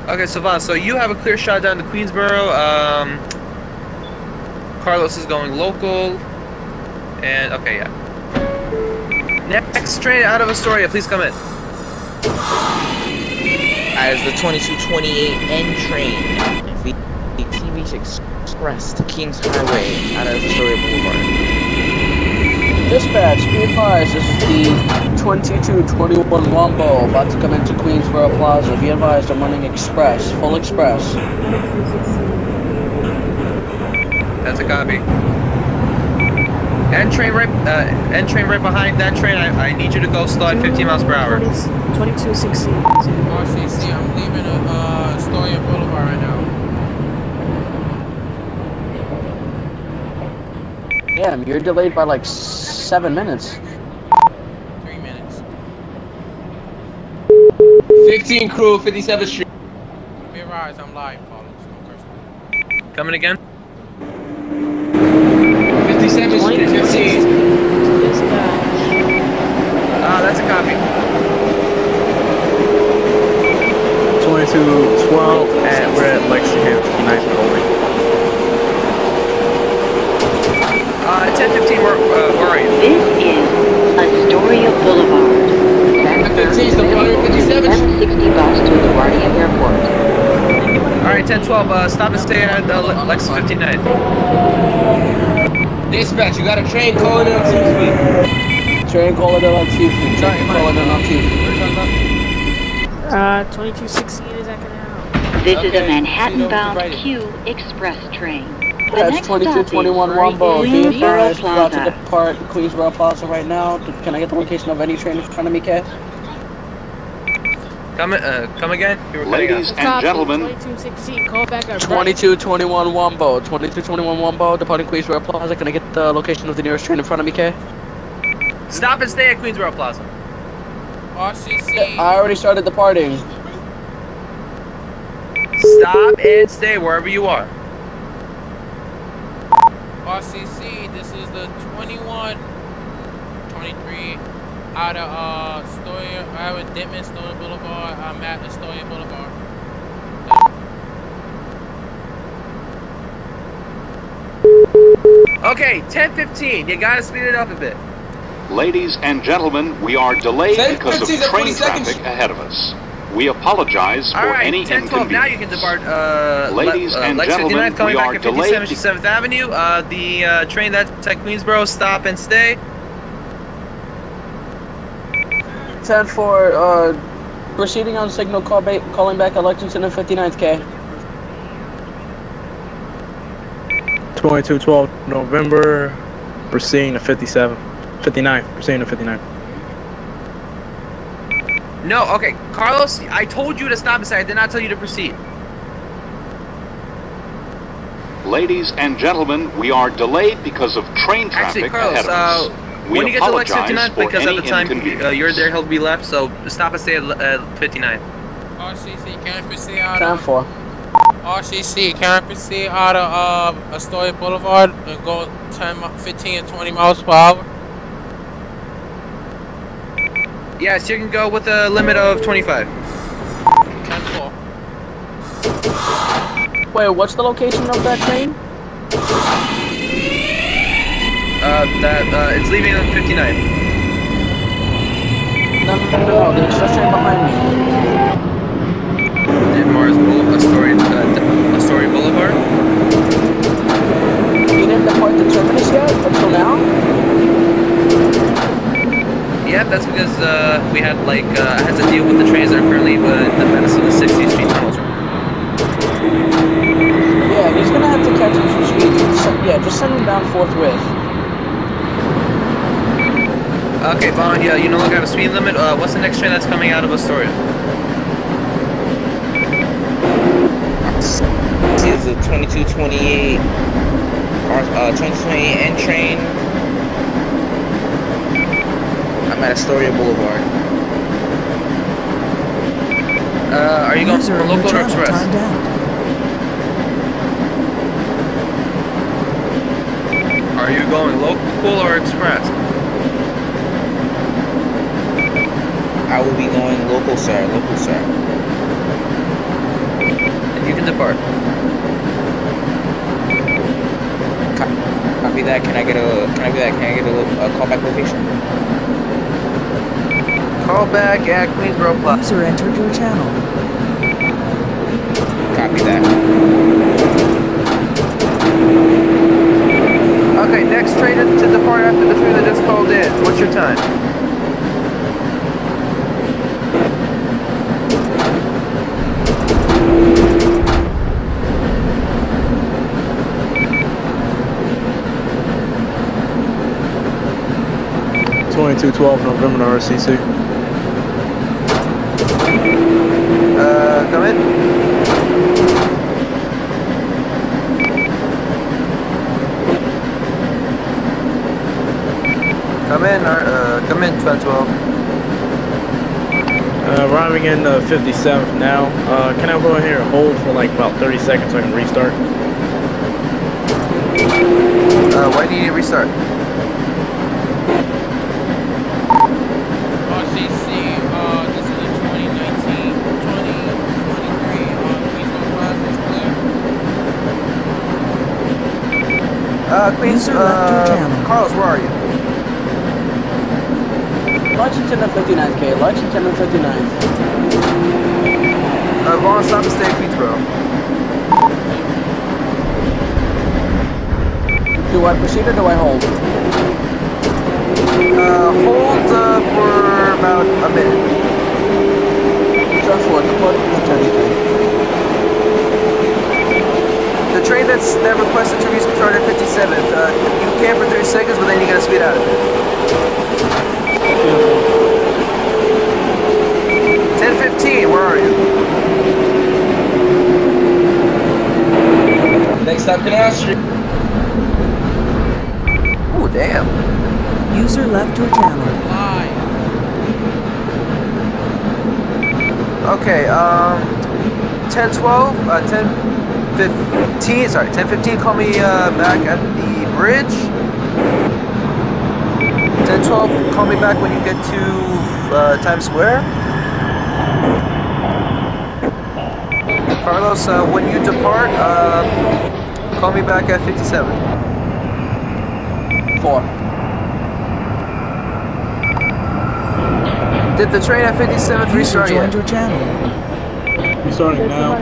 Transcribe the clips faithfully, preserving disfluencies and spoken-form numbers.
Okay, Savon, so you have a clear shot down to Queensboro. Um, Carlos is going local. And, okay, yeah. Next train out of Astoria, please come in. As the twenty-two twenty-eight N train, the T V Express to Kings Highway out of Astoria Boulevard. Dispatch, be advised, this is the twenty-two twenty-one Wombo, about to come into Queensboro Plaza. Be advised, I'm running express, full express. That's a copy. N train right, uh, N train right behind that train. I, I need you to go slow at fifteen miles per hour. twenty-two sixteen. R C C, I'm leaving uh, Astoria Boulevard right now. Damn, you're delayed by like seven minutes. Three minutes. fifteen crew, fifty-seventh Street. Be advised, I'm live, Carlos. Coming again? fifty-seventh Street, fifteen. Ah, uh, that's a copy. twenty-two twelve, and we're at Lexington, ninth Building. Uh, ten fifteen, where, uh, where are you? This is Astoria Boulevard. fifteen, the one fifty-seventh. M sixty bus to LaGuardia Airport. Alright, ten twelve, uh, stop and stay at uh, Lex fifty-nine. Dispatch, you got a train calling in on Tuesday. Train calling in on Tuesday. Train calling in on Tuesday. Uh, twenty-two sixteen is that gonna happen? This Okay, is a Manhattan-bound right. Q Express train. The That's next twenty-two stop is twenty-one Wombo. Be Queensboro advised, about to Plaza. depart Queensboro Plaza right now. Can I get the location of any train in front of me, Kay? Come, uh, come again? You were cutting Ladies out. and gentlemen, twenty-two sixteen, call back up. twenty-two twenty-one Wombo. twenty-two twenty-one Wombo, departing Queensboro Plaza. Can I get the location of the nearest train in front of me, Kay? Stop and stay at Queensboro Plaza. R C C. I already started departing. Stop and stay wherever you are. R C C, this is the twenty-one twenty-three out of uh, Astoria, out of Denton, Astoria Boulevard. I'm at Astoria Boulevard. Okay, ten fifteen, you gotta speed it up a bit. ladies and gentlemen, we are delayed ten because of fifteen to train twenty-second traffic ahead of us. We apologize for Alright, any ten twelve, now you inconvenience. can depart, uh, Ladies le uh, and Lex gentlemen, fifty-nine coming we back are at delayed fifty-seventh Avenue. Uh, the uh, train that's at Queensboro, stop and stay. ten four, uh, proceeding on signal, call ba calling back at Lexington and fifty-ninth, K. twenty-two twelve November, proceeding to fifty-seven. fifty-nine, proceeding to fifty-nine. No, okay, Carlos, I told you to stop and stay. I did not tell you to proceed. Ladies and gentlemen, we are delayed because of train traffic Actually, Carlos, ahead of uh, us. We when you get to Lex apologize fifty-nine, for because any at the time uh, inconvenience. you're there, he'll be left, so stop and stay at uh, fifty-nine. R C C, can I proceed out ten of four. R C C, can I proceed out of uh, Astoria Boulevard and go ten, fifteen, and twenty miles per hour? Yes, you can go with a limit of twenty-five. ten four. Wait, what's the location of that train? Uh, that, uh, it's leaving on fifty-nine. No, no, no, no, the express train behind me. In Mars Boulevard, Astoria, uh, Astoria Boulevard. You didn't depart the terminus yet, until now? Yeah, that's because uh, we had like uh, I had to deal with the trains that are currently uh, in the Madison and sixtieth Street tunnels. Yeah, he's gonna have to catch him some speed. So, yeah, just send him down forthwith. Okay, Vaughn, yeah, you no longer have a speed limit. Uh, what's the next train that's coming out of Astoria? This is the twenty-two twenty-eight, uh, twenty-two twenty-eight N train. I'm at Astoria Boulevard. Uh, are you going for local or express? Are you going local or express? I will be going local, sir. Local, sir. and depart. Copy that. Can I get a? Can I be that? Can I get a, a callback location? Call back at Queensboro Plaza. User entered your channel. Copy that. Okay, next train to depart after the train that just called in. What's your time? twenty-two twelve November R C C. Uh, come in. Come in, uh, come in, twelve twelve. Uh, arriving in the fifty-seventh now. Uh, can I go in here and hold for like about thirty seconds so I can restart? Uh, why do you need to restart? R C C, uh, this is the twenty nineteen twenty twenty-three, uh, Queensboro Plaza is clear. Uh, Queens, User left your uh, channel. Carlos, where are you? Lexington and fifty-ninth K, Lexington and fifty-ninth. Uh, long stop and stay at Queensboro. Do I proceed or do I hold? Uh, hold, uh, for about a minute. Just for the put The train that's, that requested to restart at fifty-seventh, uh, you can for thirty seconds, but then you gotta speed out of it. ten fifteen, where are you? Next stop, Canal Street. Ooh, damn. User left your channel. Live. Okay, um, ten twelve, uh, ten fifteen, sorry, ten fifteen, call me, uh, back at the bridge. ten twelve, call me back when you get to, uh, Times Square. Carlos, uh, when you depart, uh, call me back at fifty-seven. Four. Did the train at fifty-seventh User restart yet? joined your channel. Restarting now.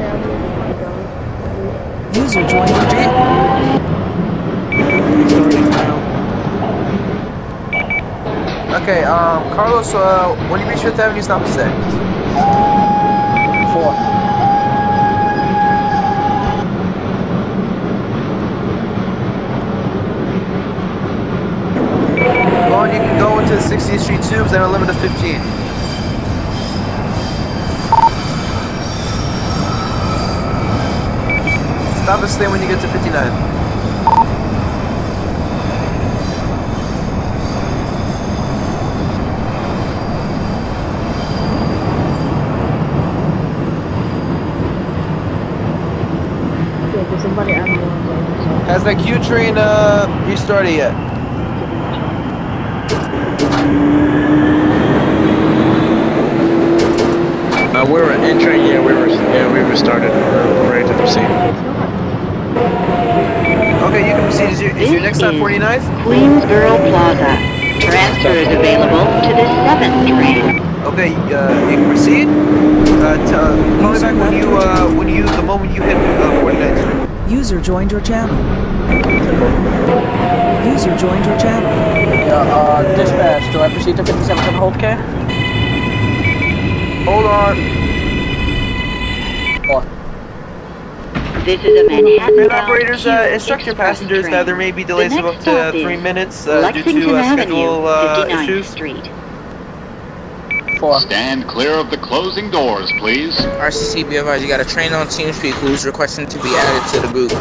User joined your channel. Restarting now. Okay, um, Carlos, uh, when you reach Fifth Avenue, stop and stay. Four. Well, you can go into the sixtieth Street tubes, they have a limit of fifteen. Stop and stay when you get to fifty-nine. Has that Q train uh, restarted yet? Uh, we were entering, yeah, we were, yeah, we restarted. We're ready to proceed. Okay, you can proceed. Is your, is your next stop forty-ninth? Queensboro Plaza. Transfer is available to the seventh train. Okay, uh, you can proceed. Uh, t uh, call me back when you, uh, when you, the moment you hit uh, forty-ninth Street. User joined your channel. User joined your channel. Yeah, uh, dispatch, do I proceed to fifty-seventh and hold K? Hold on. Four. This is a Manhattan Train operators, uh, instruct your passengers that there may be delays of up to three minutes uh, due to uh, schedule uh, issues. Street. Four. Stand clear of the closing doors, please. R C C, be advised, you got a train on TeamSpeak who's requesting to be added to the group.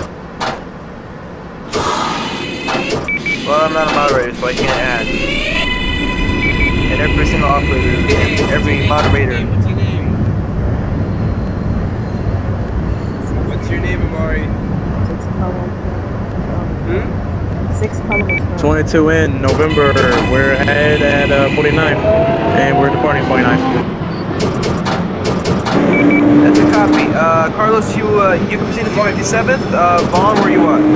Well, I'm not a moderator, so I can't add. And every single operator, every moderator. What's your name? What's your name, Amari? Hmm? twenty-two in November. We're ahead at uh, forty-nine, and we're departing forty-nine. That's a copy. Uh, Carlos, you uh, you can proceed to fifty-seventh. Uh, Vaughn, where you at?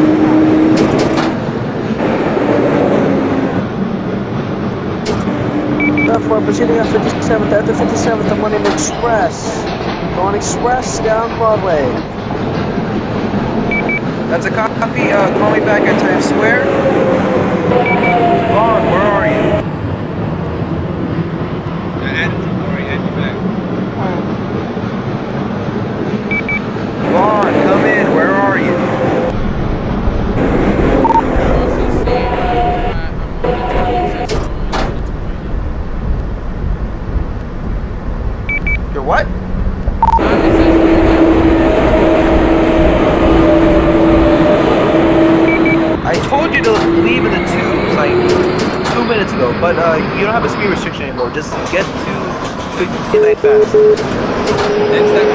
Therefore, proceeding at fifty-seventh, after fifty-seventh, I'm running Express. Going Express down Broadway. That's a copy. Uh, call me back at Times Square. Vaughn, where are you? I added you, Maury. Add you back. Vaughn, come in. Where are you? You're what? I told you to leave in the tubes like two minutes ago, but uh, you don't have a speed restriction anymore. Just get to fifty-nine fast. Next time.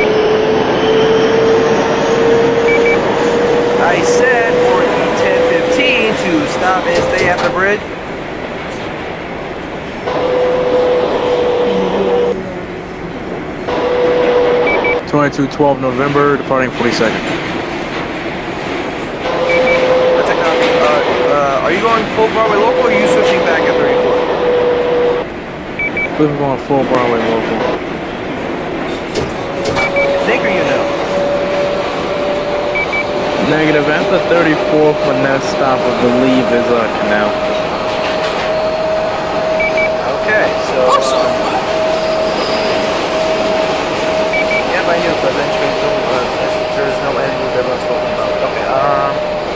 I said for the ten fifteen to stop and stay at the bridge. twenty-two twelve November, departing forty-second. That's a copy. Uh, uh, are you going full Broadway local or are you switching back at thirty-four? We're going full Broadway local. Think or you know? Negative. At the thirty-fourth, my next stop, I believe, is uh, Canal. Okay, so. Um, yeah, I knew, but then trains don't. Uh, there's no end that everyone's talking about. Okay. Um.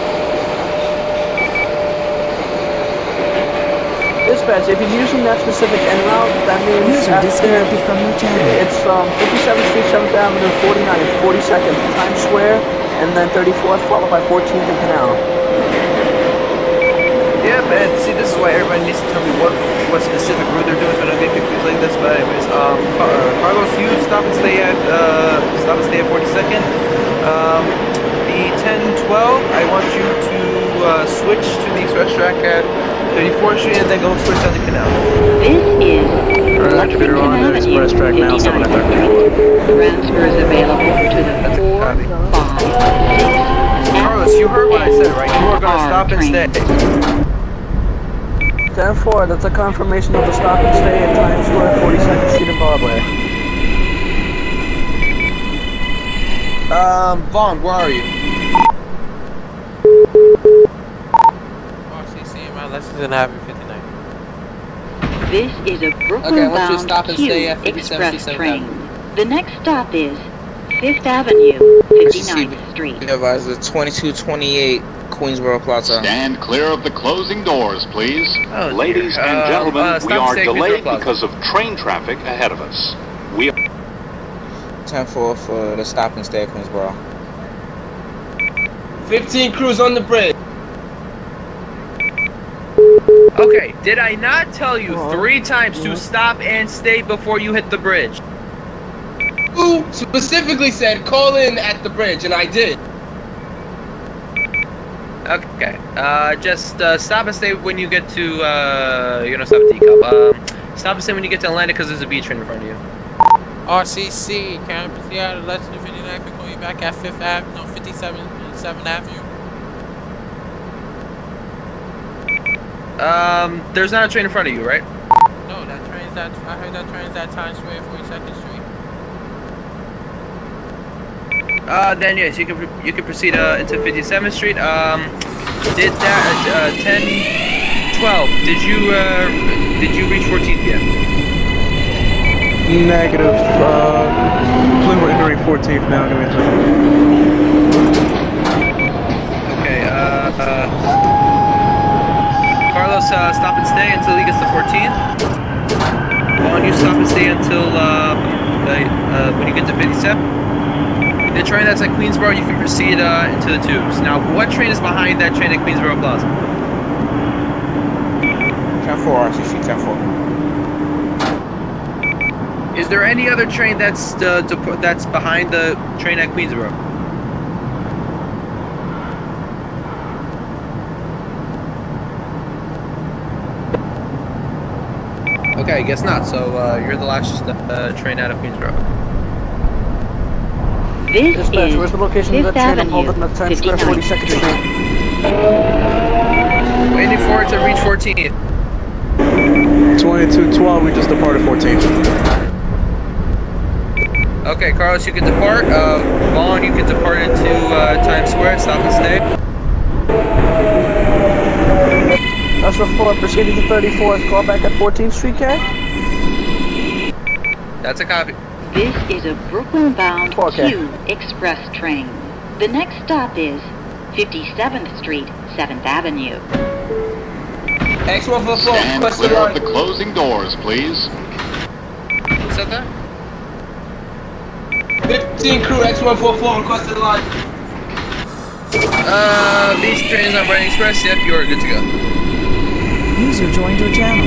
Dispatch, if you're using that specific en route, that means User after disconnected from your channel. it's from fifty-seventh Street, seventh Avenue, forty-ninth, forty-second, Times Square, and then thirty-fourth, followed by fourteenth and Canal. Yeah, man. See, this is why everybody needs to tell me what what specific route they're doing, so I don't get confused like this. But anyways, um, Car uh, Carlos, you stop and stay at uh, stop and stay at forty-second. Um, the ten twelve, I want you to uh, switch to the express track at thirty-fourth Street and then go switch down the Canal. This is Roger, they're on the express track now, seven at thirty-four. Transfers available to the four, Copy. five, six, Carlos, you heard what I said, right? You are going to stop and stay. ten four, that's a confirmation of the stop and stay at Times Square, forty-second Street and Broadway. Um, Vaughn, where are you? R C C, my lessons in Avenue fifty-nine. This is a Okay, I want you to Brooklyn-bound stop and stay Q at fifty-seven, Express fifty-seven train. Avenue. The next stop is Fifth Avenue, fifty-ninth Street. Advisor twenty-two twenty-eight Queensboro Plaza. Stand clear of the closing doors, please. Oh, dear. Ladies and Uh, gentlemen, uh, we stop are staying delayed Queensboro Plaza. because of train traffic ahead of us. We ten four for the stop and stay at Queensboro. fifteen crews on the bridge. Okay, did I not tell you three times to stop and stay before you hit the bridge? Who specifically said call in at the bridge, and I did. Okay, uh, just uh, stop and stay when you get to, uh, you're gonna stop at Teacup. Um, stop and stay when you get to Atlanta because there's a B train in front of you. R C C, can I proceed out of Lexington fifty-nine for going back at fifth Avenue, no, fifty-seven and seventh Avenue? Um, there's not a train in front of you, right? No, that train's at, I heard that train's at Times Square, forty-second Street. Uh, then yes, you can you can proceed uh, into fifty-seventh Street. Um, did that at uh, ten twelve? Did you uh, did you reach fourteenth yet? Negative. Uh, I believe we're entering fourteenth now. Give me a second. Okay. Uh, uh, Carlos, uh, stop and stay until he gets to fourteenth. Why don't you stop and stay until uh, uh, uh, when you get to fifty-seven? The train that's at Queensboro, you can proceed uh, into the tubes. Now, what train is behind that train at Queensboro Plaza? ten four R C C, ten four. Is there any other train that's uh, that's behind the train at Queensboro? Okay, I guess not. So uh, you're the last uh, train out of Queensboro. This Dispatch, is where's the location of Fifth the train I'm Avenue, holding at Times Square, fifty-ninth forty-second Street. Street? Waiting for it to reach fourteenth. twenty-two twelve, we just departed fourteenth. Okay, Carlos, you can depart. Uh, Vaughn, you can depart into uh, Times Square. Stop and stay. That's the four, proceeding to thirty-fourth, call back at fourteenth Street, K? That's a copy. This is a Brooklyn-bound Okay. Q Express train. The next stop is fifty-seventh Street, seventh Avenue. X one four four, Stand question clear of line. the closing doors, please. Who said that? fifteen crew, X one four four, requested line. Uh, these trains on Brandon Express. Yep, you're good to go. User joined your channel.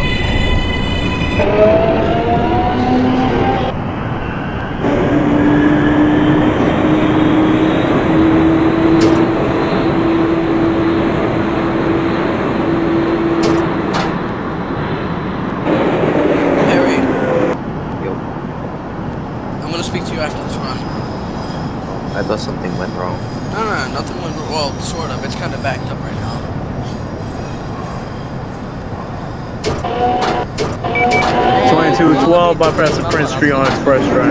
Harry. Yo. I'm gonna speak to you after this run. I thought something went wrong. No, no, no, nothing went wrong. Well, sort of. It's kind of backed up right now. twenty-two twelve, bypassing Prince Street on Express Track.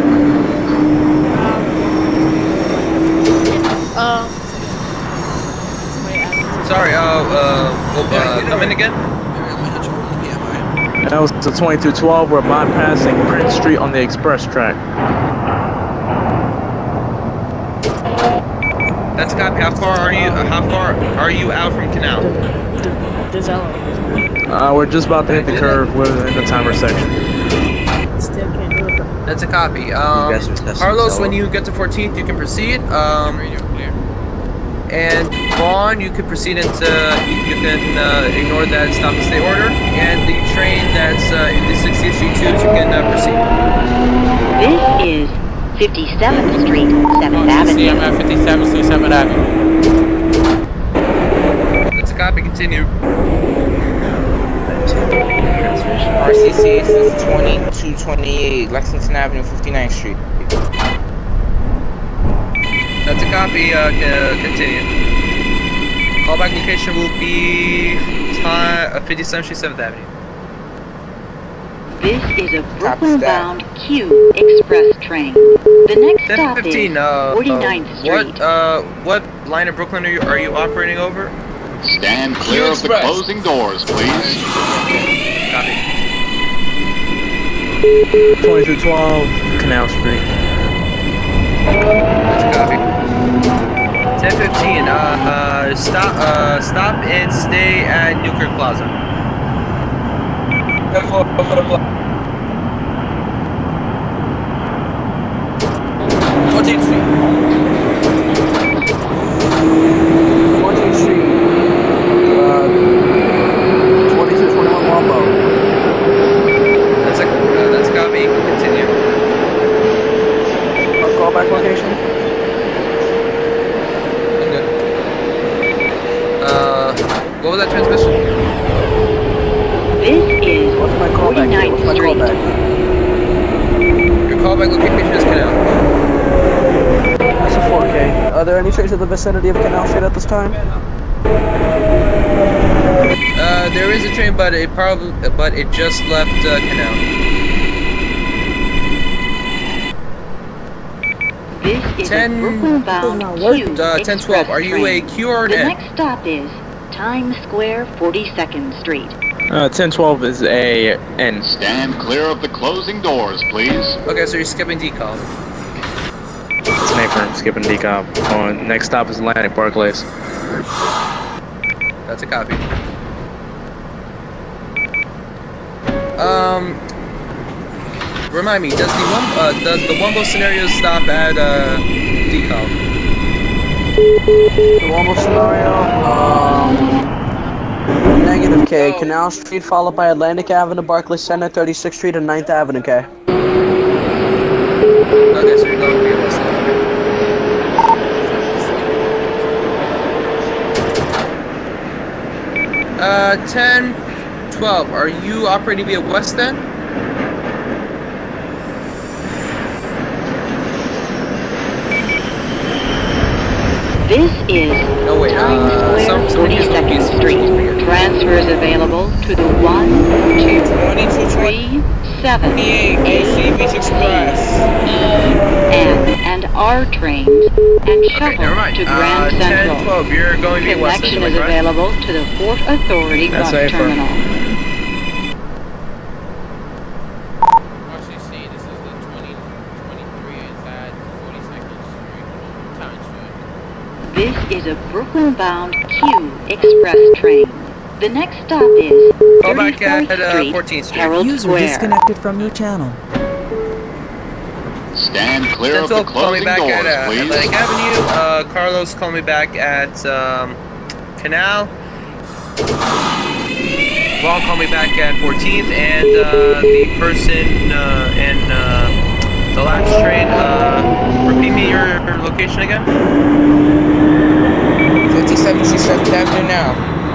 Um. Somebody asked. Sorry. Uh, uh, oh, uh come in again. Harry, I'm gonna hit you with the P M, alright? That was the twenty-two twelve, we're bypassing Prince Street on the Express Track. That's a copy. How far are you? Uh, how far are you out from Canal? Dezello. Uh, we're just about to hit the curve, we're in the timer section. Still can't do it. That's a copy. Um, guys are testing Carlos, Dezello. when you get to fourteenth, you can proceed. Um, Radio clear. and Vaughn, you can proceed into. You, you can uh, ignore that stop and stay order. And the train that's uh, in the sixtieth Street twos, you can uh, proceed. This is fifty-seventh Street, seventh Oh, you see, I'm Avenue. at fifty-seventh Street, seventh Avenue. That's a copy. Continue. R C C is twenty-two twenty-eight, Lexington Avenue, fifty-ninth Street. That's a copy. Uh, c- continue. Callback location will be time uh, fifty-seventh Street, seventh Avenue. This is a Copy that. Brooklyn-bound Q Express train. The next ten stop is fifteen. Uh, forty-ninth uh, Street. what uh, what line of Brooklyn are you are you operating over? Stand clear of the Express. closing doors, please. Copy. twenty-two twelve, Canal Street. That's a copy. ten fifteen. Uh, uh, stop. Uh, stop and stay at Newkirk Plaza. X one four four. fourteenth Street. fourteenth Street, uh, twenty-two twenty-one Wombo. That's a uh, that's a copy. Continue. Uh, callback location? I'm good. Uh, what was that transmission? This is What's my callback here? What's forty-ninth my Street. callback? Your callback location is Canal. That's a four K. Are there any trains in the vicinity of Canal Street at this time? Uh, there is a train, but it probably but it just left uh, Canal. This is ten- a Brooklyn-bound Uh, Q ten twelve. Express Are you a train. Q or an The N? next stop is Times Square, forty-second Street. Uh, ten twelve is a N. Stand clear of the closing doors, please. Okay, so you're skipping decal. It's an apron, skipping decom. On next stop is Atlantic Barclays. That's a copy. Um, remind me, does the one uh, does the Wumbo scenario stop at uh, decal? The Wombo scenario, um, negative K. Oh. Canal Street followed by Atlantic Avenue, Barclays Center, thirty-sixth Street, and ninth Avenue, K. Okay, so you're going to be West End. Uh, ten, twelve. Are you operating via West End? This is No, wait, Times uh, Square, some- someone use twenty-second Loki's Street. Transfers available to the one, two, twenty-two three, seven, twenty-eight, eight, A C Beach Express. N, and R trains, and Okay, shuttle never mind. to Uh, Grand ten, Central. twelve, you're going to be west, Connection am I is correct? available to the Port Authority That's bus safer. terminal. R C C, this is the twenty twenty-three. It's at forty-second Street, Times Square. This is a Brooklyn-bound Q Express train. The next stop is Call back thirty-fourth at uh, Street, fourteenth Street. Herald User Square. disconnected from your channel. Stand clear of Central, the call me closing back doors, at uh, please. Atlantic Avenue. Uh, Carlos, call me back at um, Canal. Vaughn, call me back at fourteenth. And uh, the person uh, in uh, the last train, uh, repeat me your location again. fifty-seven Street, seventh Avenue now.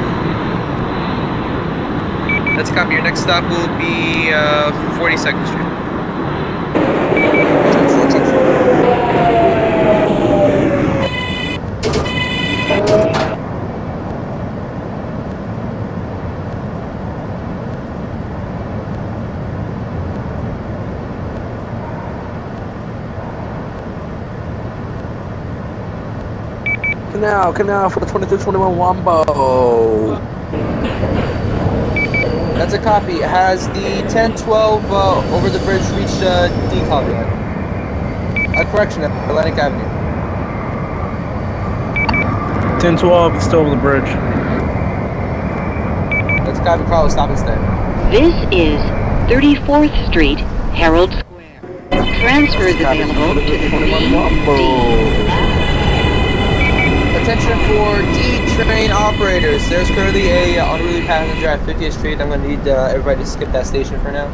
Let's copy. Your next stop will be uh, forty-second Street. Canal, canal for the twenty-two twenty-one Wombo. That's a copy. Has the ten twelve uh, over the bridge reached uh, decal yet? A correction at Atlantic Avenue. ten twelve is still over the bridge. That's a copy. Carlos, stop and stay. This is thirty-fourth Street, Herald Square. Transfers available to the B, D, Attention for D train operators. There's currently a uh, unruly passenger at fiftieth Street. I'm going to need uh, everybody to skip that station for now.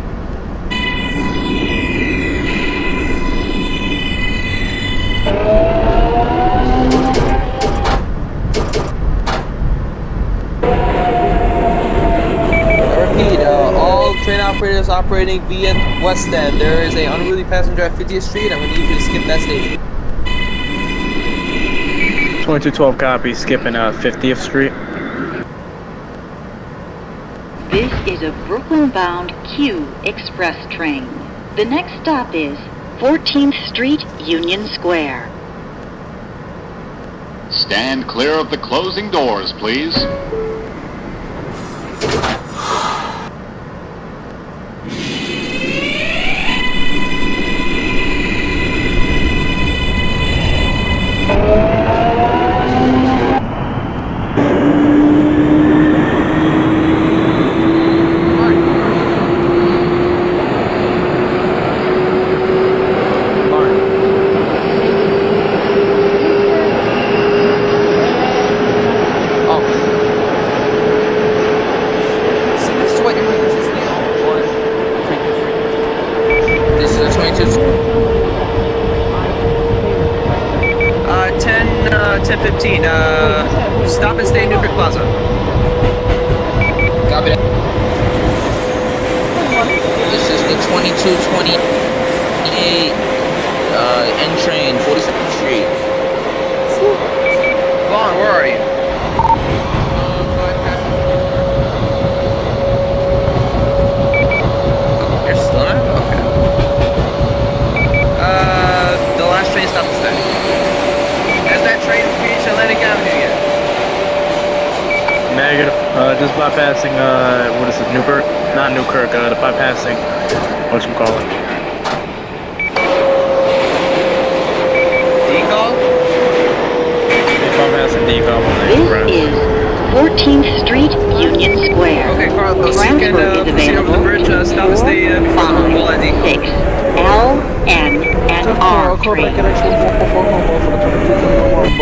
I repeat, uh, all train operators operating via West End. There is a unruly passenger at fiftieth Street. I'm going to need you to skip that station. twenty-two twelve copy, skipping uh, fiftieth Street. This is a Brooklyn-bound Q Express train. The next stop is fourteenth Street, Union Square. Stand clear of the closing doors, please. This is a twenty-two. Uh, ten, uh, ten fifteen. Uh, stop and stay in Newkirk Plaza. Copy that. This is the twenty-two twenty-eight uh, N train, forty-second Street. Vaughn, where are you? You're still not? Okay. Uh, the last train stopped to stay. Has that train reached Atlantic Avenue yet? Negative. Uh, just bypassing, uh, what is it, Newkirk? Not Newkirk, uh, the bypassing, whatchamacallit. Decal? Bypassing decal on the This express. is fourteenth Street, Union Square. Okay, Carlos, you can Transfer uh, is proceed over the available bridge, uh, stop and to stay uh, before the wall at five, decal. six, L, N, and R Call back trains. at actual four four four Wombo for the twenty-two twenty-one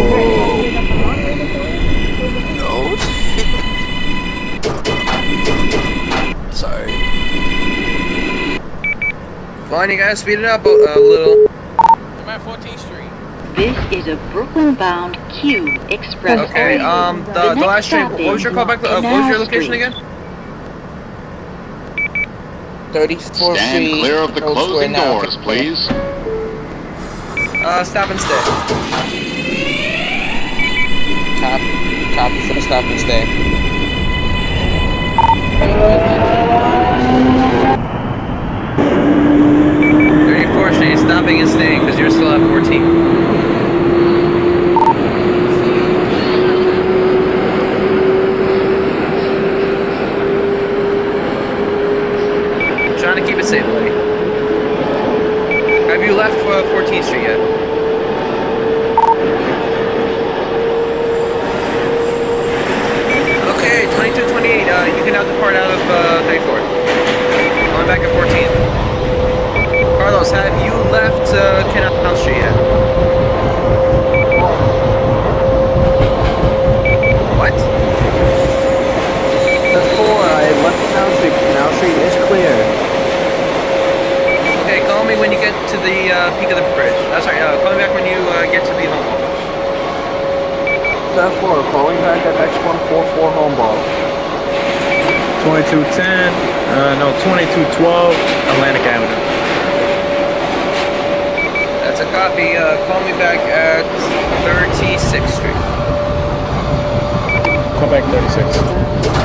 Wombo. Sorry. Vaughn, you gotta speed it up a, a little. I'm at fourteenth Street. This is a Brooklyn-bound Q Express Okay, train. um, the, the, next last train, stop what was is your callback, uh, what was Canal your location Street. again? thirty-fourth Stand Street, clear of the Herald Square closing now. doors, please. Uh, stop and stay. Copy for the stop and stay. thirty-fourth Street, stopping and staying because you're still at fourteen. Trying to keep it safe, buddy. Have you left uh, fourteenth Street yet? Okay, twenty-two twenty-eight, uh, you can now depart out of uh, thirty-fourth. Going back at fourteenth. Carlos, have you left uh, Canal Street yet? What? Before I left Canal Street, Canal Street is clear. Okay, call me when you get to the uh, peak of the bridge. Uh, sorry, uh, call me back when you uh, get to the home wall. Step four, calling back at X one forty-four home ball. twenty-two ten, uh, no, twenty-two twelve, Atlantic Avenue. That's a copy. Uh, call me back at thirty-sixth Street. Call back thirty-six.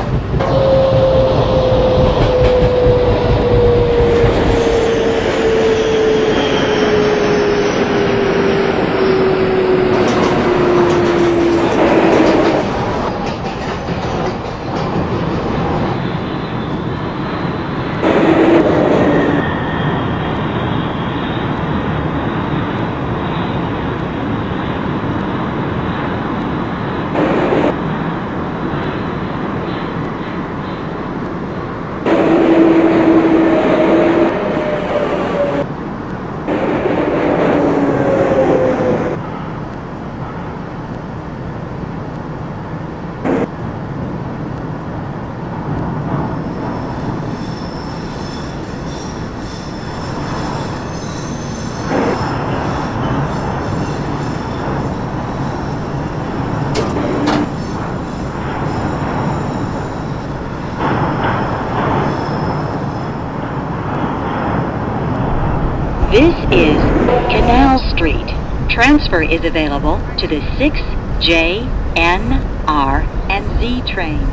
This is Canal Street. Transfer is available to the six J, N, R, and Z trains.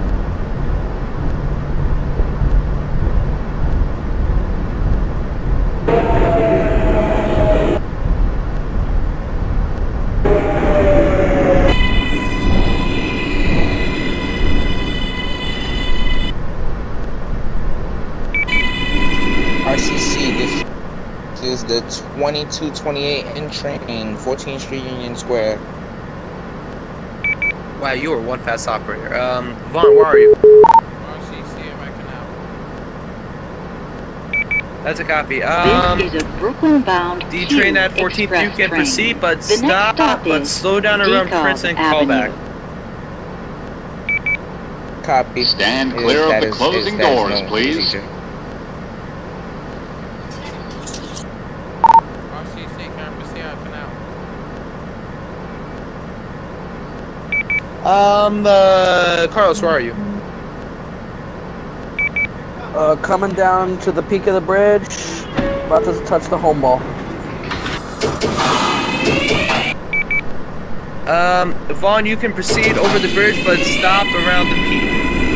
R C C, this is the twenty-two twenty-eight N train, fourteenth Street, Union Square. Wow, you are one fast operator. Um, Vaughn, where are you? R C C at my canal. That's a copy. Um, this is a Brooklyn-bound the Q train at fourteenth, you Express can train. proceed, but The next stop, stop but is slow down around DeKalb Prince and call back. Copy. Stand Is- clear of that the is- closing is- that is doors, no please. procedure. R C C, can I proceed at canal? Um, uh, Carlos, where are you? Uh, coming down to the peak of the bridge, about to touch the home ball. Um, Vaughn, you can proceed over the bridge, but stop around the peak.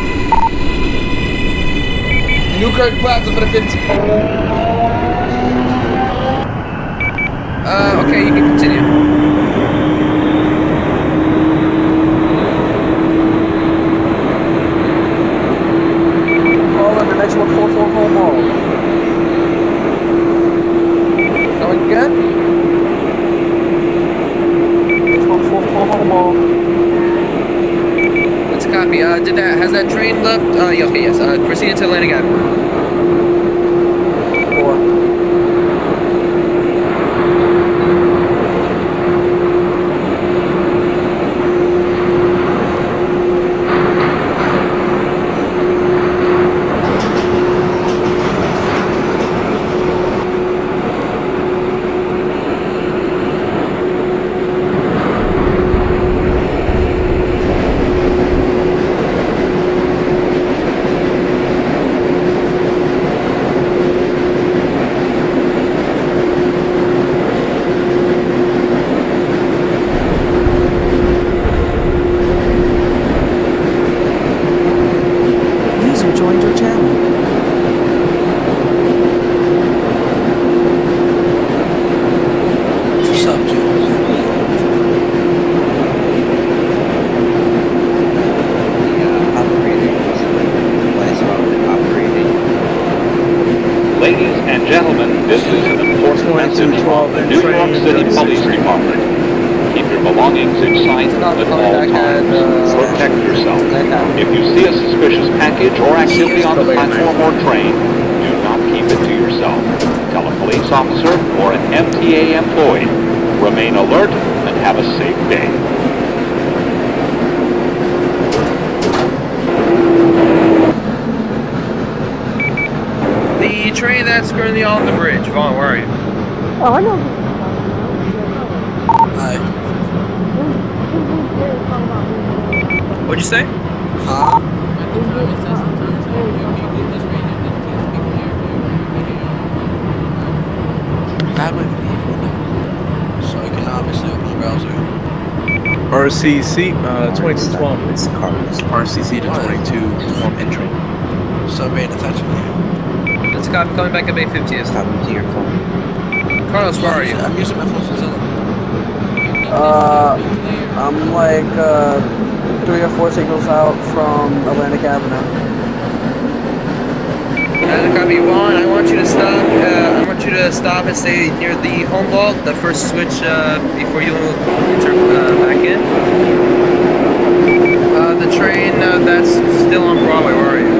Newkirk Plaza for the fifteen. Uh, okay, you can continue. Calling the next one forty-four home ball. Going again? Next one forty-four home ball. Let's copy. Uh, did that, has that train left? Uh, yeah, okay, yes. Uh, proceed to Atlantic Avenue. Four. What's up, Jules? Ladies and gentlemen, this is an important message from the New York City Police Department. Keep your belongings in sight at all times. Protect yourself. If you see a suspicious package or activity on the platform or train, do not keep it to yourself. Tell a police officer or an M T A employee. Remain alert and have a safe day. The train that's currently on the bridge. Vaughn, where are you? Oh, I know. Hi. What'd you say? Huh? Add my vehicle number, so I can obviously open the browser. R C C uh, twenty-two twelve. It's R C C to twenty-two twelve entry. Stop paying attention here. Let's copy coming back at Bay fiftieth. Stop using your phone. Carlos, where are you? I'm using my phone for Zilla. Uh, I'm like uh, three or four signals out from Atlantic Avenue. As a copy, Vaughn, I want you to stop. Uh, I want you to stop and stay near the home vault, the first switch uh, before you enter uh, back in. Uh, the train uh, that's still on Broadway. Where are you?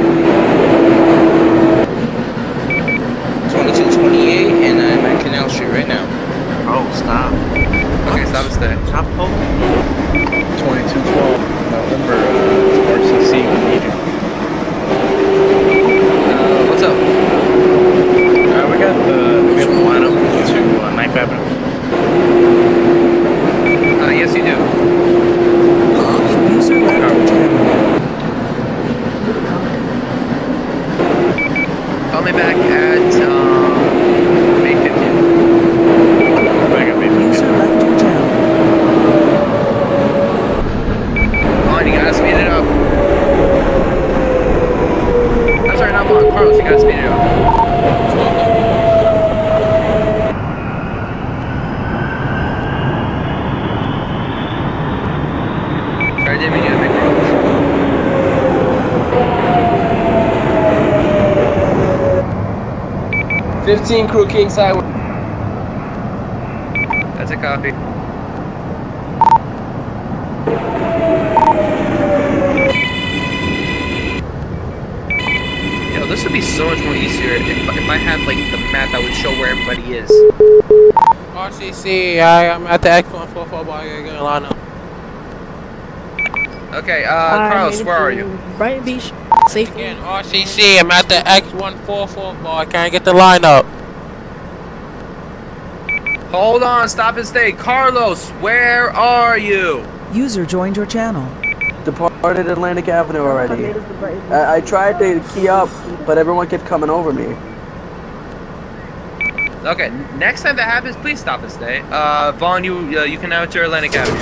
twenty-two twenty-eight, and I'm at Canal Street right now. Oh, stop. Okay, stop and stay. Stop poking. twenty-two twelve November uh, R C C. We need you. Uh, what's up? Uh, we got the we got the lineup to uh, Ninth Avenue. Uh, yes, you do. User left your channel. Call me back at um, Bay fiftieth. Back at Bay fiftieth. User left your channel. Come on, you gotta speed it up. I'm sorry, not Vaughn. Carlos, you gotta speed it up. Sorry, I didn't mean you to make wrongs. fifteen Crew Kings Highway. That's a copy. Yo, this would be so much more easier if, if I had like the map that would show where everybody is. R C C, I am at the X one forty-four bar. You're gonna line up. Okay, uh, Carlos, where are you? Brighton Beach, safely. Again, R C C, I'm at the X one forty-four bar. Can I get the lineup? Hold on, stop and stay. Carlos, where are you? User joined your channel. Departed Atlantic Avenue already. I, I tried to key up, but everyone kept coming over me. Okay, next time that happens, please stop and stay. Uh, Vaughn, you uh, you can now enter Atlantic Avenue.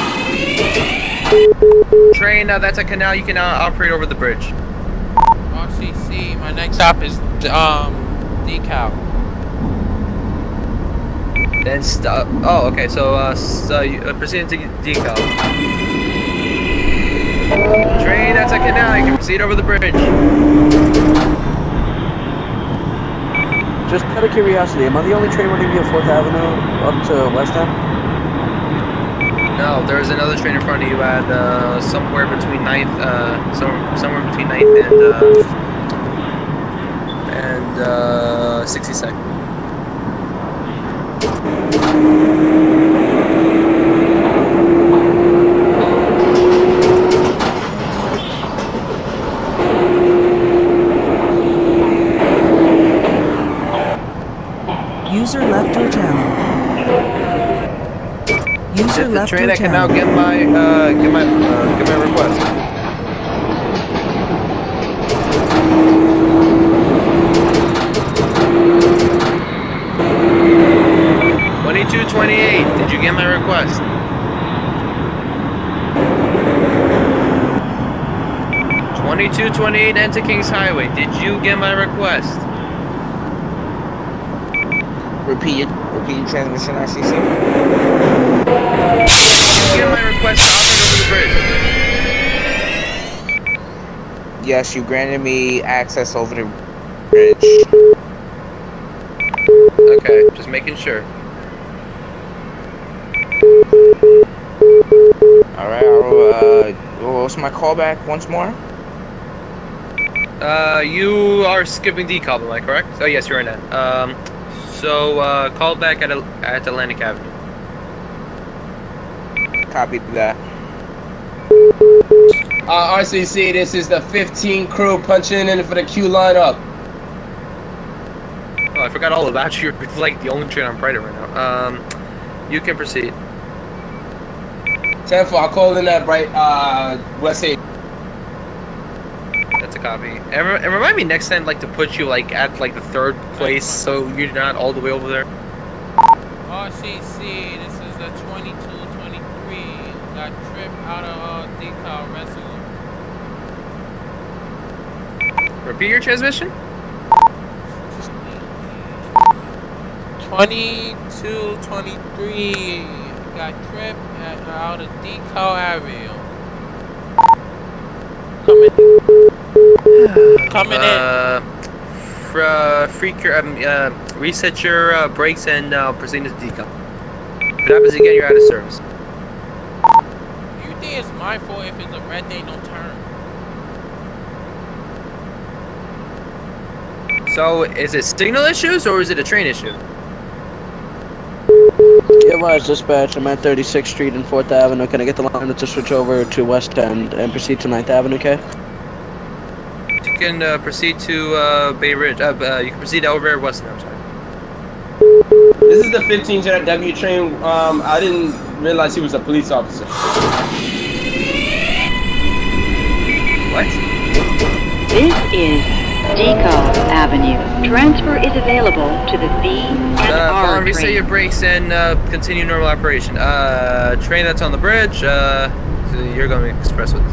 Train, uh, that's a canal. You can now operate over the bridge. R C C, my next stop is um Decal. Then stop. Oh, okay. So, uh, so you, uh, proceed to Decal. Train, that's a canal. You can proceed over the bridge. Just out of curiosity, am I the only train running via fourth Avenue up to West End? No, there's another train in front of you at uh, somewhere between ninth, uh, some, somewhere between ninth and uh, and uh, sixty-second. User left your channel. User the left train your that can now channel. get my uh, get my uh, get my request. Twenty-two twenty-eight. Did you get my request? Twenty-two twenty-eight enter Kings Highway. Did you get my request? Repeat it. Repeat your transmission, R C C. Hear my request to operate over the bridge. Yes, you granted me access over the bridge. Okay, just making sure. Alright, uh, what's my callback once more? Uh, you are skipping decal, am I correct? Oh yes, you're in that. Um, so uh, call back at at Atlantic Avenue. Copy that. Uh, R C C, this is the fifteen crew punching in for the Q lineup. Oh, I forgot all about you. You're like the only train on Brighton right now. Um, you can proceed. ten four, I'll call in that Bright, uh, West eight. That's a copy. And, re and remind me next time, like, to put you, like, at, like, the third place so you're not all the way over there. R C C, this is the twenty-two twenty-three. Got trip out of uh, decal residue. Repeat your transmission? twenty-two twenty-three. Got trip at, out of decal area. Coming Coming uh, in. For, uh, freak your, um, uh, reset your uh, brakes and uh, proceed to decal. If it happens again, you're out of service. You think it's my fault if it's a red, they don't turn? So, is it signal issues or is it a train issue? Give us dispatch. I'm at thirty-sixth Street and fourth Avenue. Can I get the line to switch over to West End and proceed to ninth Avenue, okay? You can uh, proceed to uh, Bay Ridge. Uh, uh, you can proceed over at West End, I'm sorry. This is the fifteen W train. Um, I didn't realize he was a police officer. What? This is Decal Avenue. Transfer is available to the B and Uh, R Vaughn, reset train. your brakes and uh, continue normal operation. Uh, train that's on the bridge, uh, so you're going to express with.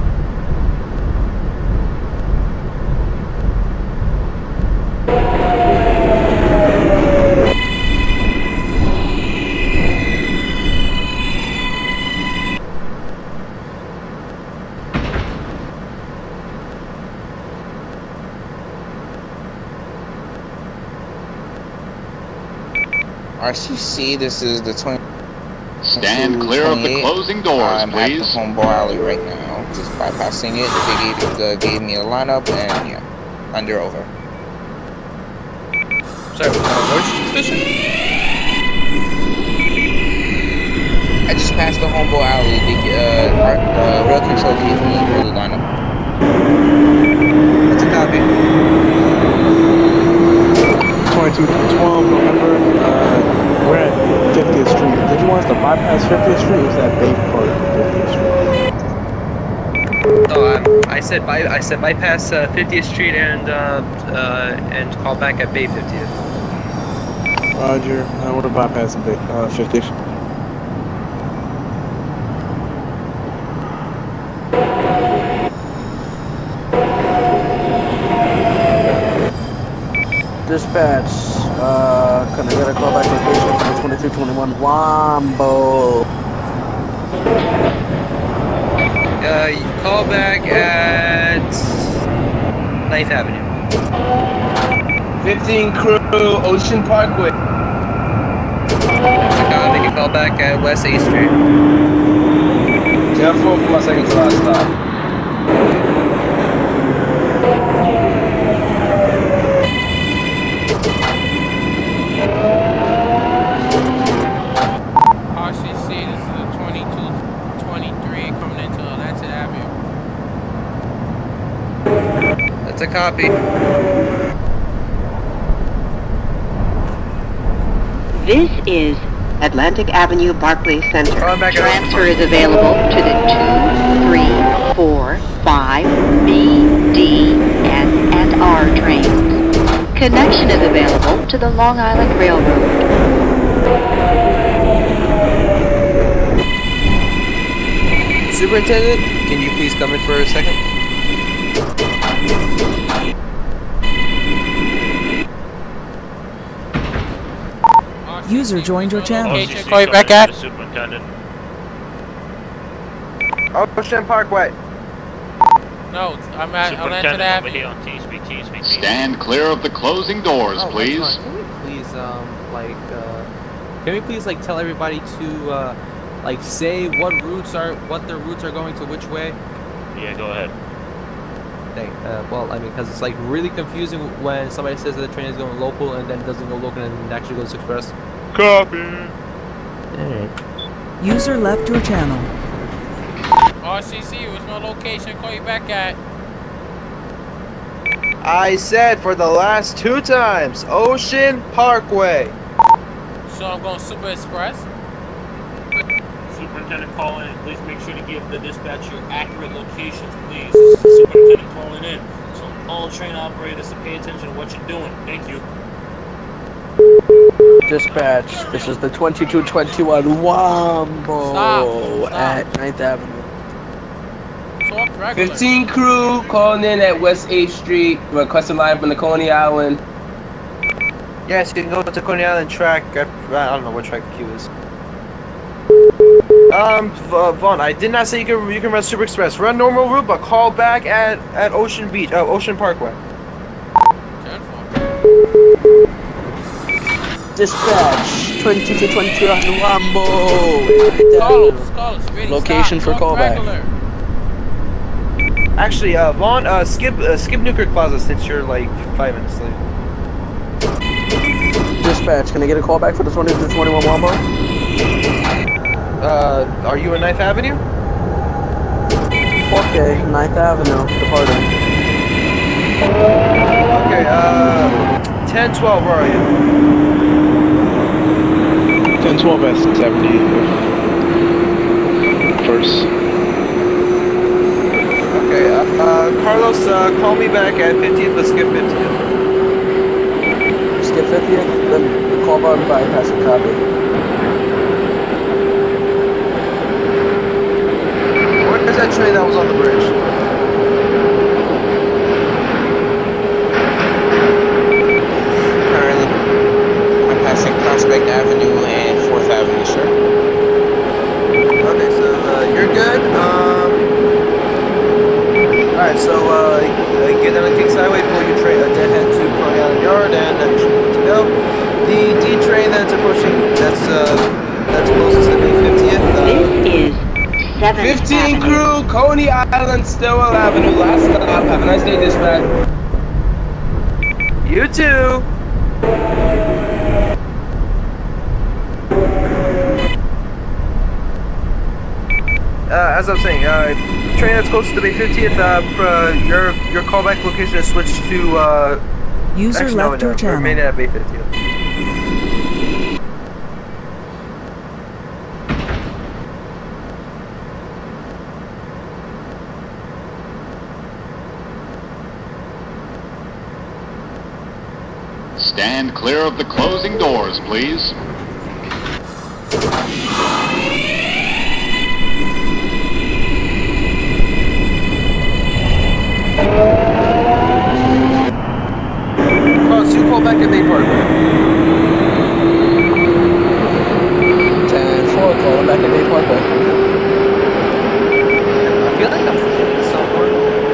R C C, this is the twenty. Stand clear of the closing doors, I'm please. at the home bar alley right now. Just bypassing it. They gave, uh, gave me a lineup and yeah, under over. Sorry, what was your suspicion? I just passed the home bar alley. They, uh, our, uh, rail control gave me early lineup. That's a copy. twenty-two twelve November, uh, we're at fiftieth Street. Did you want us to bypass fiftieth Street or is that Bay part of fiftieth Street? Oh, um, I said by I said bypass uh, fiftieth Street and uh, uh, and call back at Bay fiftieth. Roger, I want to bypass Bay uh, fiftieth. Dispatch, uh, can I get a call back location for twenty-two twenty-one Wombo? Uh, you call back at ninth Avenue. fifteen crew, Ocean Parkway. That's a copy. You call back at West eighth Street. ten four for my second to last stop. R C C, this is a twenty-two twenty-three coming into Atlantic Avenue. That's a copy. This is Atlantic Avenue Barclay Center. Calling back at Transfer is available to the two, three, four, five, B, D, S, and R trains. Connection is available to the Long Island Railroad. Superintendent, can you please come in for a second? R User joined your channel. Location, call you back at. Superintendent. Ocean Parkway. No, I'm at Atlanta Superintendent over Avenue. here on Teamspeak, Teamspeak, Teamspeak. Stand clear of the closing doors, Oh, please. that's fine. Can we please, um, like, uh, can we please, like, tell everybody to, uh, like, say what routes are, what their routes are going to which way? Yeah, go ahead. Thank, uh, well, I mean, because it's, like, really confusing when somebody says that the train is going local and then doesn't go local and it actually goes express. Copy. Alright. User left your channel. R C C, where's my location? Call you back at. I said for the last two times, Ocean Parkway. So I'm going Super Express. Superintendent calling in. Please make sure to give the dispatcher accurate locations, please. This is the superintendent calling in. So all train operators to pay attention to what you're doing. Thank you. Dispatch, this is the twenty-two twenty-one Wombo Stop, stop. at ninth Avenue. Talk regular. fifteen crew calling in at West eighth Street, requesting line from the Coney Island. Yes, you can go to Coney Island track. I, I don't know what track the queue is. Um, uh, Vaughn, I did not say you can you can run Super Express. Run normal route, but call back at at Ocean Beach, uh, Ocean Parkway. Dispatch, twenty-two twenty-one Wombo. Carlos, Carlos, ready, Location stop. for Talk callback. regular. Actually, uh, Vaughn, uh, skip uh, skip Newkirk Plaza since you're like five minutes late. Dispatch, can I get a call back for the twenty-two twenty-one Wombo? Uh, are you in ninth Avenue? Okay, ninth Avenue, departing. Okay, uh, ten twelve, where are you? ten twelve at seventy. First. Okay, uh, uh Carlos, uh, call me back at fiftieth, let's skip fiftieth. Skip fiftieth, then the call button bypass a copy. Where's that train that was on the bridge? Currently, I'm passing Prospect Avenue and fourth Avenue, sir. Okay, so uh, you're good. Um, Alright, so uh, get down the Kings Highway, pull your train uh, deadhead to Coney Island Yard, and that should be good to go. The D train that's approaching, that's uh, that's closest to the fiftieth. Uh, This is seventh fifteen Avenue. crew, Coney Island, Stillwell Avenue. Last stop. Have a nice day, dispatch. You too. Uh, as I'm saying, uh, train that's closest to Bay fiftieth, uh, uh, your your callback location is switched to uh. User actually, no, left no, your channel. remain at Bay fiftieth. Stand clear of the closing doors, please. Carlos, you call back at Bay Parkway. ten four, calling back at Bay Parkway. I feel like I'm forgetting somewhere.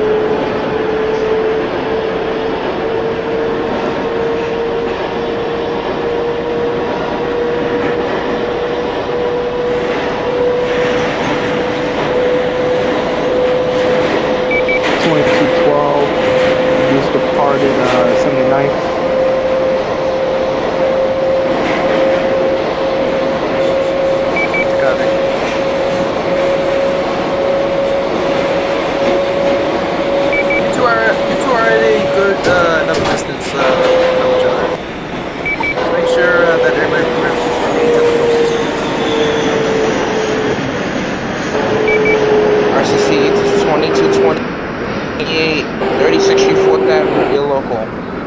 twenty-two twelve. Just departed uh, seventy-ninth. Got it. You two are you two are at a good uh, enough distance uh, from each other. Just make sure uh, that everybody remains at the closest. R C C twenty-two twenty-eight, thirty-six Street, fourth Avenue, your local.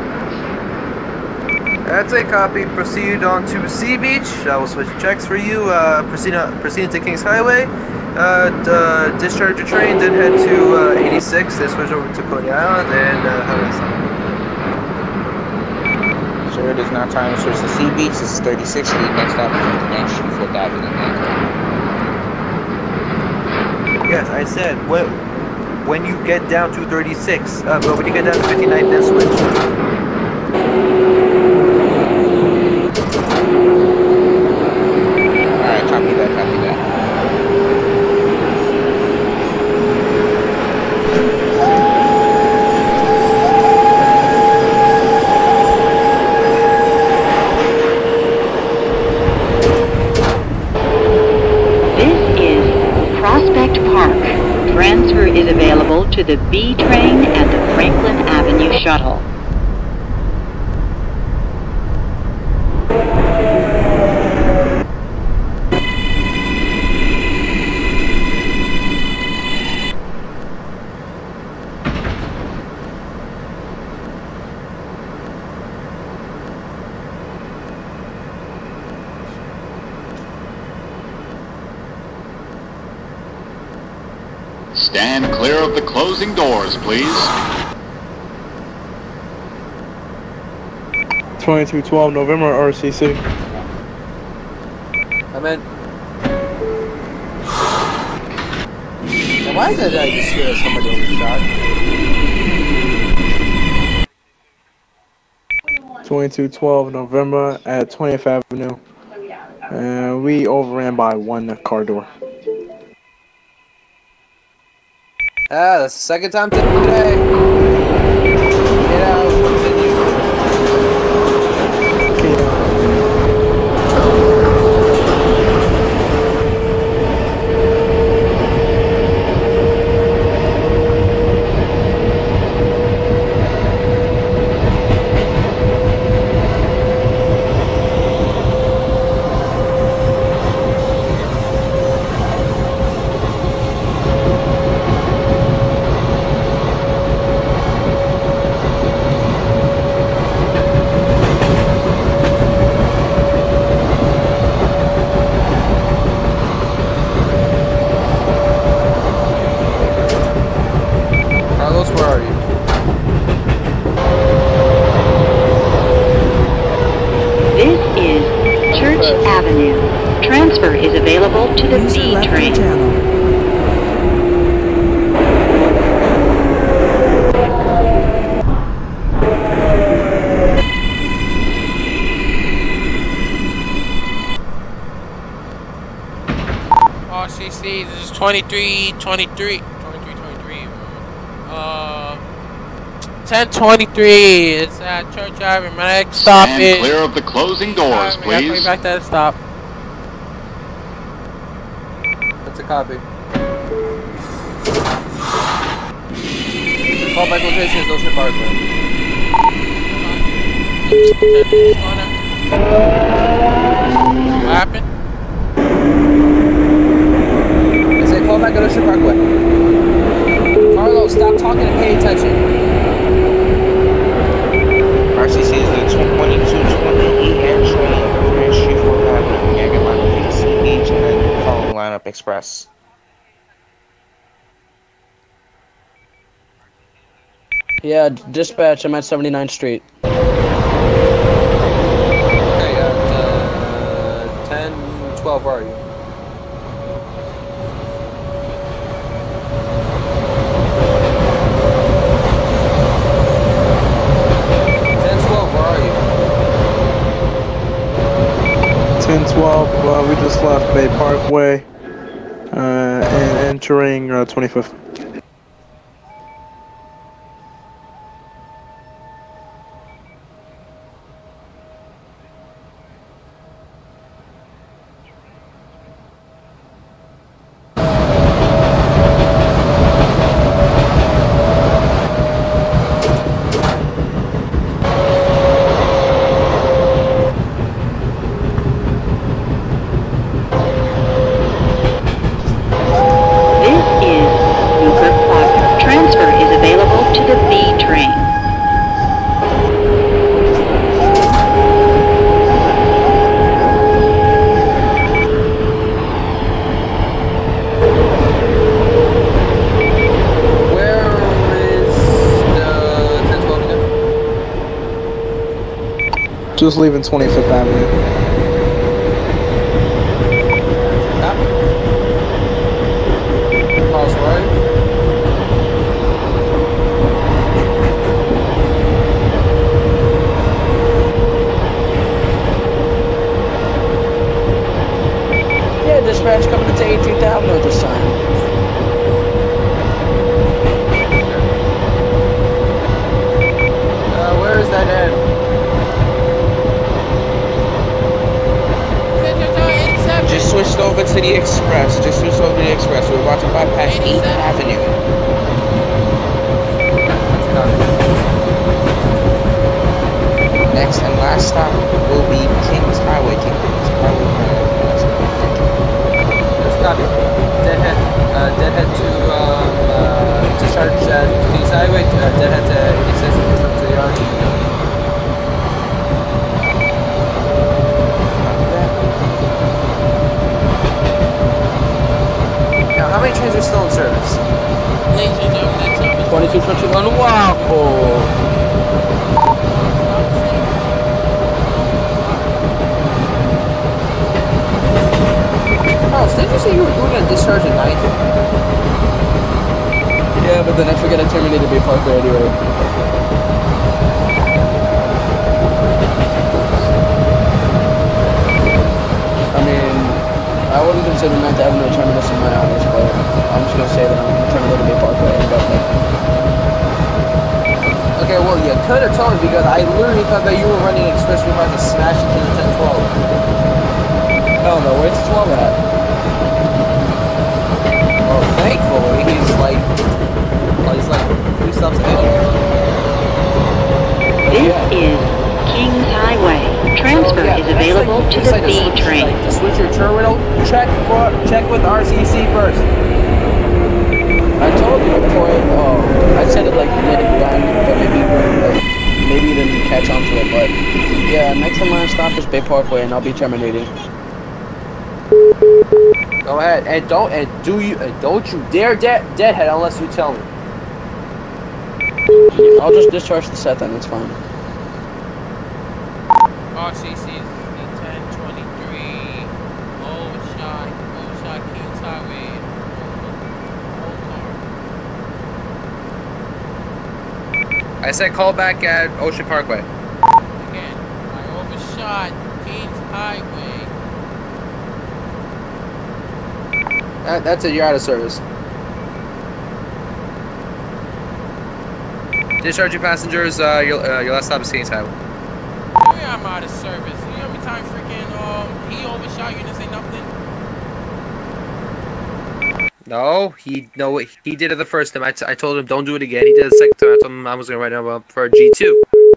That's a copy. Proceed on to Sea Beach. I will switch checks for you. Uh, proceed on, proceed to Kings Highway. Uh, d uh, discharge your train. Then head to uh, eighty-six. Then switch over to Coney Island and uh, have a nice time. So Sir, it is now time to switch to C Beach. This is thirty-sixth Street, next stop fifty-ninth Street, Fifth Avenue. Yes, I said, when, when you get down to thirty-six, uh, but when you get down to fifty-nine, then switch. Alright, copy that, copy that. Prospect Park. Transfer is available to the B train and the Franklin Avenue shuttle. Stand clear of the closing doors, please. twenty-two twelve November R C C. I'm in. Now, why is it that I just hear somebody overshot? twenty-two twelve November at twentieth Avenue. And we overran by one car door. Ah, that's the second time today. Get out, continue. Transfer is available to the B train. R C C, this is twenty-three twenty-three. twenty-three twenty-three. Uh, ten twenty-three. It's at Church Avenue. My next stop Stand is. clear of the closing doors, please. Way back to that stop. That's a copy. The callback location is Ocean Parkway. What happened? I said call back at Ocean Parkway. Carlos, stop talking and pay attention. R C C is the twenty-two twenty-eight and train over Street Fifth Avenue. Yeah, get my C Beach and then following lineup express. Yeah, dispatch, I'm at seventy-ninth Street. Okay, at uh, ten twelve, where are you? ten twelve, where are you? ten twelve, uh, we just left Bay Parkway uh, and entering uh, twenty-fifth. Just leaving twenty-fifth Avenue. Cross right. Yeah, dispatch coming into eighteenth Avenue this time. Uh, where is that end? Just switched over to the express. Just switched over to the express. We're about to bypass eighth Avenue. Next and last stop will be Kings Highway. Kings Highway. Let's copy. Deadhead, uh, deadhead to, um, uh, discharge at Kings Highway, uh, deadhead to eighty-six, to the yard. Now, how many trains are still in service? twenty-two twenty-one Waffle. Oh, so did you say you were doing a discharge at night? Yeah, but then I forget I terminated Bay Parkway anyway. I mean, I wouldn't consider ninth Avenue a terminus in my eyes, but I'm just gonna say that I'm terminated Bay Parkway and got like. Okay, well, you could have told me because I literally thought that you were running express. We were about to smash into the ten twelve. Hell no, where's the twelve at? Well, thankfully, he's like, well, he's like three stops ahead. This is Kings Highway. Transfer Oh, yeah, is that's available like- to it's the like a B switch- train. like to switch your terminal, check for, check with R C C first. I told you before. Oh, I said it like mid-line, but maybe like, maybe you didn't catch on to it. But yeah, next and last stop is Bay Parkway, and I'll be terminating. Go ahead, and don't, and do you, and don't you dare dead, deadhead unless you tell me. I'll just discharge the set then. It's fine. R C C is ten twenty-three, Overshot, Overshot, Kings Highway, I said call back at Ocean Parkway. Again, I overshot Kings Highway. That, that's it, you're out of service. Discharge your passengers. Uh, your uh, your last stop is Kings Highway. Maybe I'm out of service. You know how many times freaking um he overshot you didn't say nothing? No, he no he did it the first time. I, t I told him don't do it again. He did it the second time. I told him I was gonna write him up for a G two.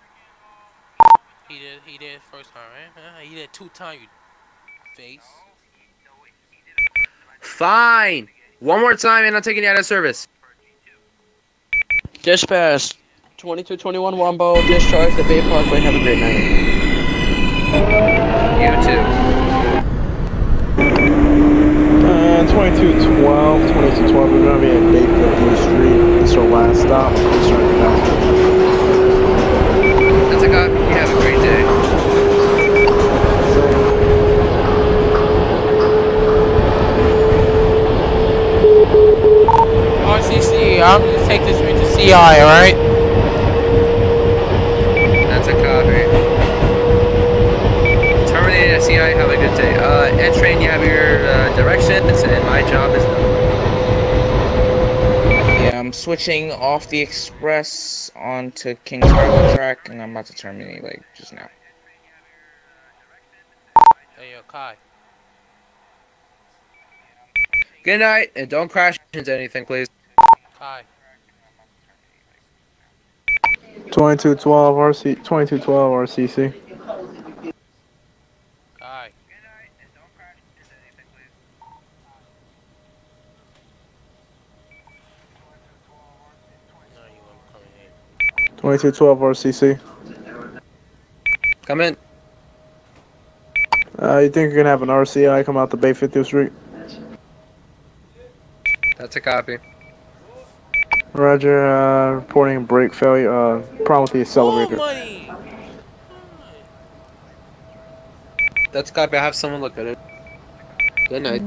He did he did it first time, right? Huh? He did it two times, you face. Fine. One more time, and I'm taking you out of service. Dispatch twenty-two twenty-one Wombo. Discharge the Bay Parkway. Have a great night. You too. Uh, twenty-two twelve, twenty-two twelve, we're gonna be at Bay fiftieth Street. This is our last stop. Please turn it back. That's a cop. You have a great day. R C C, I'm gonna take this route to C I, alright? That's a copy. Terminated at C I. Have a good day. Uh, Ed Train, you have your uh, directions, and my job is done. Yeah, I'm switching off the express onto Kings Highway track, and I'm about to terminate like just now. Hey, yo, Kai. Good night, and don't crash into anything, please. Kai. twenty-two twelve R C, twenty-two twelve R C C. Kai. twenty-two twelve R C C. Come in. Uh, you think you're gonna have an R C I come out to Bay fiftieth Street? That's a copy. Roger, uh, reporting brake failure, uh, problem with the accelerator. More money! That's copy. I have someone look at it. Good night.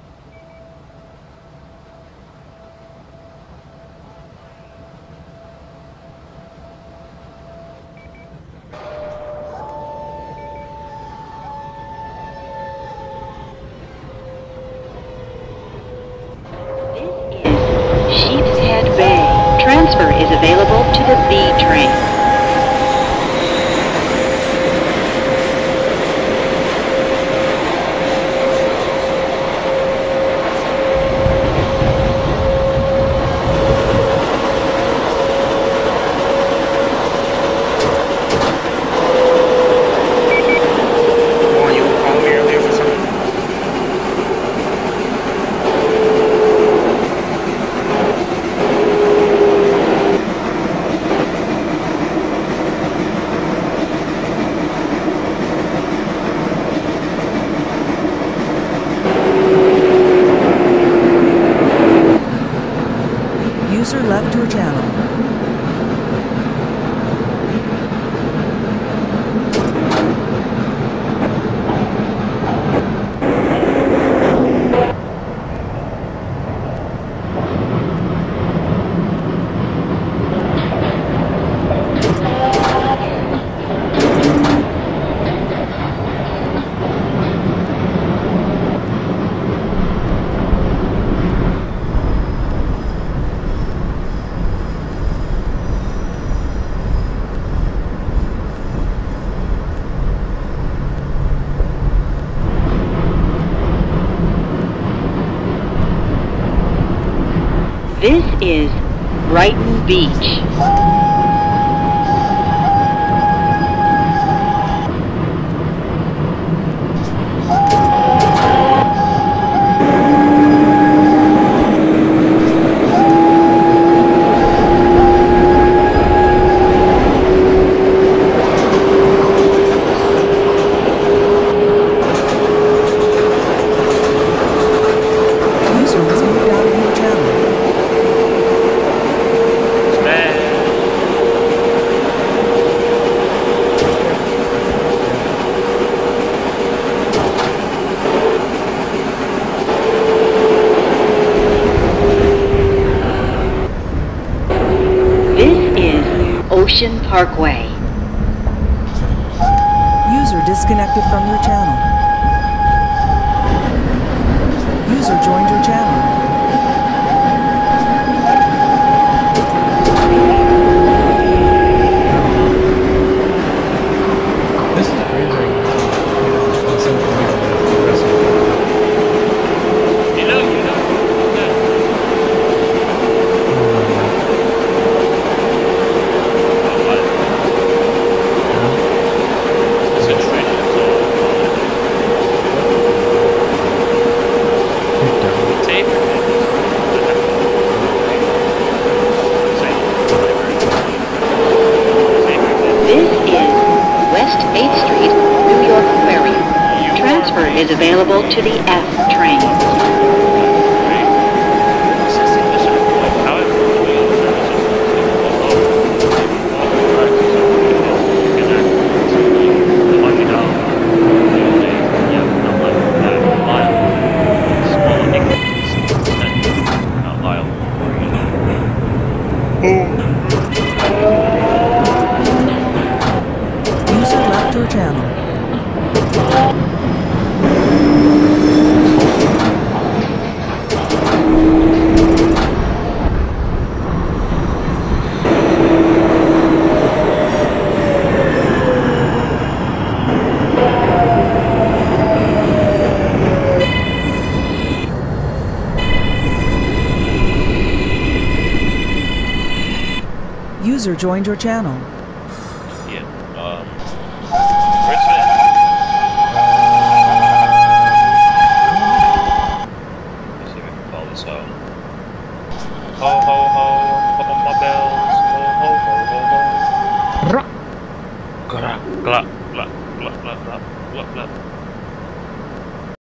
Sheepshead Bay. Transfer is available to the B train. User left your channel. This is Brighton Beach. User has moved out of your channel. Ocean Parkway. User disconnected from your channel. User joined your channel. This is crazy. You know, you know. Is available to the F train. User left your channel. User joined your channel.